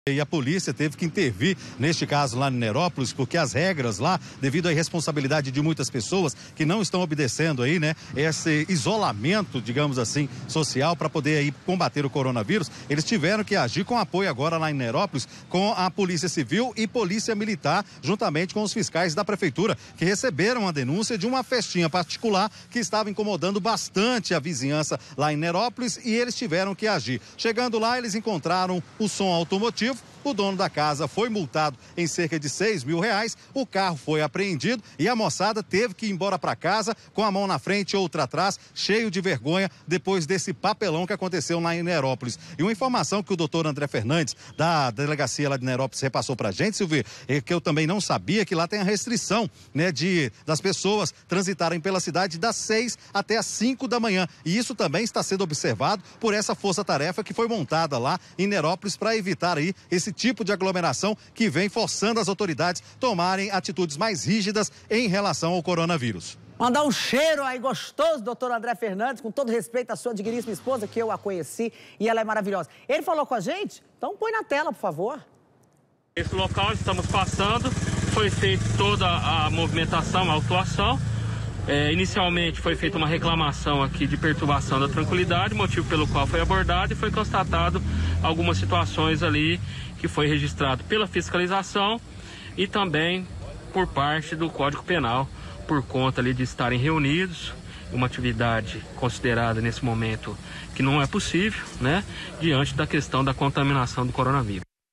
E a polícia teve que intervir, neste caso lá em Nerópolis, porque as regras lá, devido à irresponsabilidade de muitas pessoas que não estão obedecendo aí, né, esse isolamento, digamos assim, social para poder aí combater o coronavírus, eles tiveram que agir com apoio agora lá em Nerópolis, com a Polícia Civil e Polícia Militar, juntamente com os fiscais da Prefeitura, que receberam a denúncia de uma festinha particular que estava incomodando bastante a vizinhança lá em Nerópolis e eles tiveram que agir. Chegando lá, eles encontraram o som automotivo. O dono da casa foi multado em cerca de R$6.000, o carro foi apreendido e a moçada teve que ir embora para casa com a mão na frente e outra atrás, cheio de vergonha, depois desse papelão que aconteceu lá em Nerópolis. E uma informação que o doutor André Fernandes, da delegacia lá de Nerópolis, repassou para a gente, Silvio, é que eu também não sabia, que lá tem a restrição, né, das pessoas transitarem pela cidade das 6 até as 5 da manhã. E isso também está sendo observado por essa força-tarefa que foi montada lá em Nerópolis para evitar aí esse tipo de aglomeração que vem forçando as autoridades tomarem atitudes mais rígidas em relação ao coronavírus. Mandar um cheiro aí gostoso, doutor André Fernandes, com todo respeito à sua digníssima esposa, que eu a conheci e ela é maravilhosa. Ele falou com a gente? Então põe na tela, por favor. Esse local estamos passando, foi feita toda a movimentação, a autuação. Inicialmente foi feita uma reclamação aqui de perturbação da tranquilidade, motivo pelo qual foi abordado e foi constatado algumas situações ali que foi registrado pela fiscalização e também por parte do Código Penal, por conta ali de estarem reunidos, uma atividade considerada nesse momento que não é possível, né, diante da questão da contaminação do coronavírus.